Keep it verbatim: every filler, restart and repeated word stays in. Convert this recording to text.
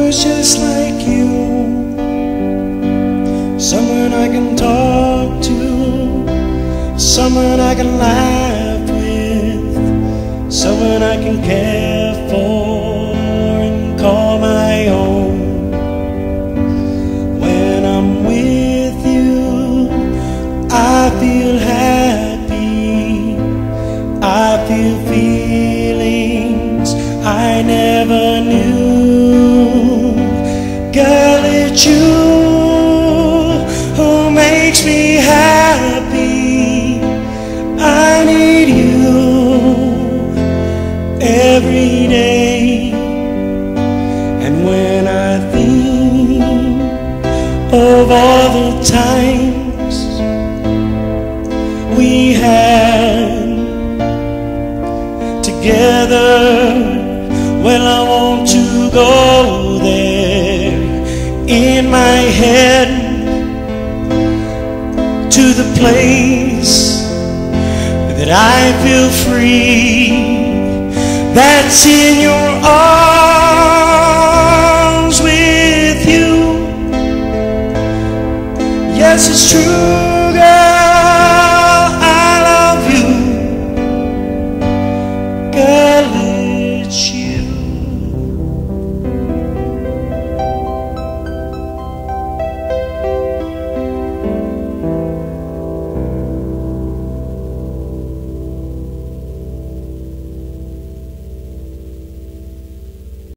who's just like you, someone I can talk to, someone I can laugh with, someone I can care for and call my own. When I'm with you, I feel happy, I feel feelings I never knew. Girl, it's you who makes me happy. I need you every day. And when I think of all the times we had together, well, I want to go there in my head to the place that I feel free, that's in your arms with you. Yes, it's true,